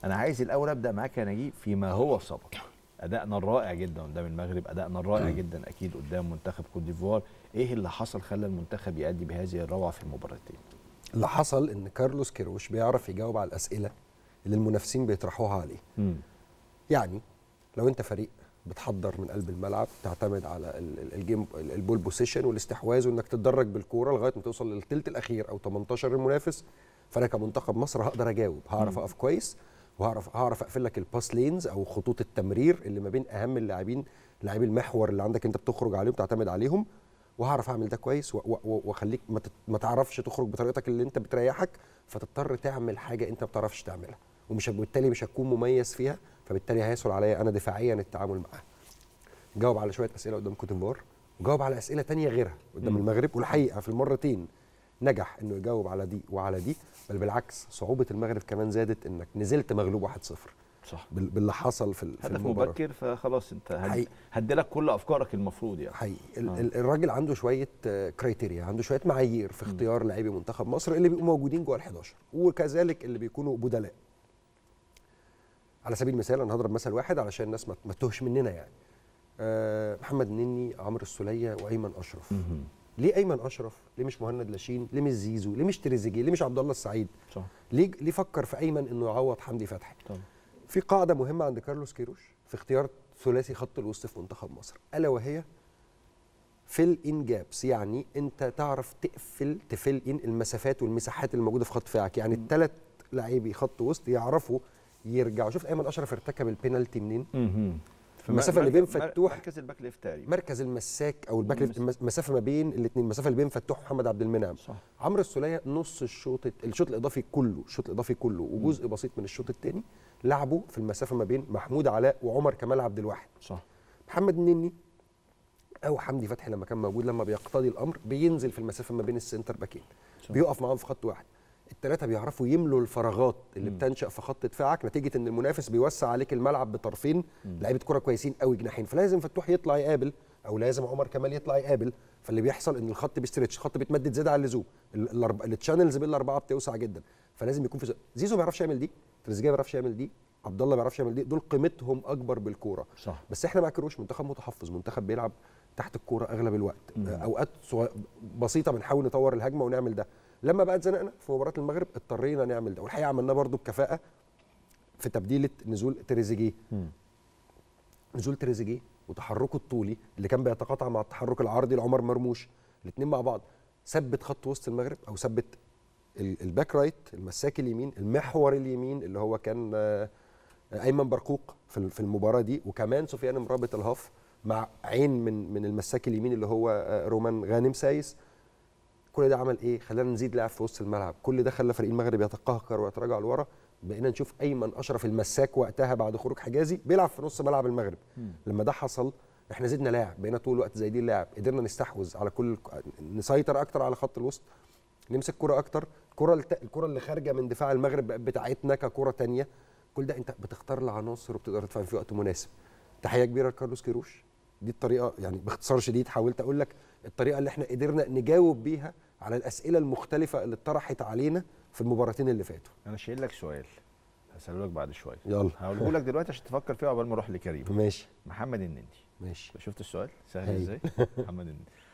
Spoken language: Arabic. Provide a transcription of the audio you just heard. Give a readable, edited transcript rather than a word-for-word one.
انا عايز الاول ابدا معاك يا نجيب فيما هو سبق. ادائنا الرائع جدا قدام المغرب، ادائنا الرائع جدا اكيد قدام منتخب كوت ديفوار. ايه اللي حصل خلى المنتخب يؤدي بهذه الروعه في المباراتين؟ اللي حصل ان كارلوس كيروش بيعرف يجاوب على الاسئله اللي المنافسين بيطرحوها عليه. يعني لو انت فريق بتحضر من قلب الملعب، تعتمد على الجيم البول بوزيشن والاستحواذ، وانك تتدرج بالكوره لغايه ما توصل للثلث الاخير او 18 المنافس، فانا كمنتخب مصر هقدر اجاوب، هعرف اقف كويس، وهعرف اقفل لك الباس لينز او خطوط التمرير اللي ما بين اهم اللاعبين، لاعبي المحور اللي عندك انت بتخرج عليهم تعتمد عليهم، وهعرف اعمل ده كويس واخليك ما تعرفش تخرج بطريقتك اللي انت بتريحك، فتضطر تعمل حاجه انت ما بتعرفش تعملها، وبالتالي مش هتكون مميز فيها، فبالتالي هيسهل عليا انا دفاعيا التعامل معاها. جاوب على شويه اسئله قدام كوت ديفوار، وجاوب على اسئله تانية غيرها قدام المغرب، والحقيقه في المرتين نجح انه يجاوب على دي وعلى دي، بل بالعكس صعوبه المغرب كمان زادت انك نزلت مغلوب 1-0. صح، باللي حصل في هدف المباراه مبكر، فخلاص انت هديلك كل افكارك المفروض يعني. حقيقي الراجل عنده شويه كرايتيريا، عنده شويه معايير في اختيار لاعبي منتخب مصر اللي بيبقوا موجودين جوه ال11، وكذلك اللي بيكونوا بدلاء. على سبيل المثال انا هضرب مثل واحد علشان الناس ما تتوهش مننا يعني. محمد النني، عمرو السوليه، وايمن اشرف. ليه ايمن اشرف؟ ليه مش مهند لاشين؟ ليه مش زيزو؟ ليه مش تريزيجيه؟ ليه مش عبد الله السعيد؟ صح. ليه فكر في ايمن انه يعوض حمدي فتحي؟ طبعا. في قاعده مهمه عند كارلوس كيروش في اختيار ثلاثي خط الوسط في منتخب مصر، الا وهي فيل ان جابس، يعني انت تعرف تفل ان المسافات والمساحات اللي موجوده في خط دفاعك، يعني الثلاث لاعبي خط وسط يعرفوا يرجعوا. شفت ايمن اشرف ارتكب البينالتي منين؟ المسافه اللي بين فتوح، مركز الباك ليفت تقريبا، مركز المساك او الباك ليفت، المسافه ما بين الاثنين، المسافه اللي بين فتوح ومحمد عبد المنعم. صح. عمرو السوليه نص الشوط الاضافي كله وجزء بسيط من الشوط الثاني لعبوا في المسافه ما بين محمود علاء وعمر كمال عبد الواحد. صح. محمد النني او حمدي فتحي لما كان موجود، لما بيقتضي الامر بينزل في المسافه ما بين السنتر باكين، بيقف معاهم في خط واحد. الثلاثه بيعرفوا يملوا الفراغات اللي بتنشا في خط دفاعك نتيجه ان المنافس بيوسع عليك الملعب بطرفين لعيبه كره كويسين قوي جناحين، فلازم فتوح يطلع يقابل او لازم عمر كمال يطلع يقابل، فاللي بيحصل ان الخط بيستريتش، الخط بيتمدد زياده عن اللزوم، التشانلز بين الاربعه بتوسع جدا، فلازم يكون في زيزو ما بيعرفش يعمل دي، تريزيجيه ما بيعرفش يعمل دي، عبد الله ما بيعرفش يعمل دي، دول قيمتهم اكبر بالكوره. صح. بس احنا مع كروش منتخب متحفظ، منتخب بيلعب تحت الكوره اغلب الوقت، اوقات بسيطه بنحاول نطور الهجمه ونعمل ده. لما بقى اتزنقنا في مباراه المغرب اضطرينا نعمل ده، والحقيقه عملناه برده بكفاءه في تبديله نزول تريزيجيه. نزول تريزيجيه وتحركه الطولي اللي كان بيتقاطع مع التحرك العرضي لعمر مرموش، الاثنين مع بعض ثبت خط وسط المغرب، او ثبت الباك رايت، المساك اليمين، المحور اليمين اللي هو كان ايمن برقوق في المباراه دي، وكمان سفيان مرابط الهاف مع عين من المساك اليمين اللي هو رومان غانم سايس. كل ده عمل ايه؟ خلانا نزيد لاعب في وسط الملعب، كل ده خلى فريق المغرب يتقهقر ويتراجع لورا، بقينا نشوف ايمن اشرف المساك وقتها بعد خروج حجازي بيلعب في نص ملعب المغرب. لما ده حصل احنا زدنا لاعب، بقينا طول الوقت زايدين لاعب، قدرنا نستحوذ على نسيطر اكتر على خط الوسط، نمسك كرة اكتر، الكرة اللي خارجه من دفاع المغرب بتاعتنا ككرة ثانيه. كل ده انت بتختار العناصر وبتقدر تدفع في وقت مناسب. تحيه كبيره لكارلوس كيروش. دي الطريقه، يعني باختصار شديد حاولت اقول لك الطريقه اللي احنا قدرنا نجاوب بيها على الاسئله المختلفه اللي اتطرحت علينا في المباراتين اللي فاتوا. انا شايل لك سؤال هسأله لك بعد شويه، يلا هقوله لك دلوقتي عشان تفكر فيه قبل ما اروح لكريم. ماشي. محمد النني، ماشي. شفت السؤال سهل ازاي؟ محمد النني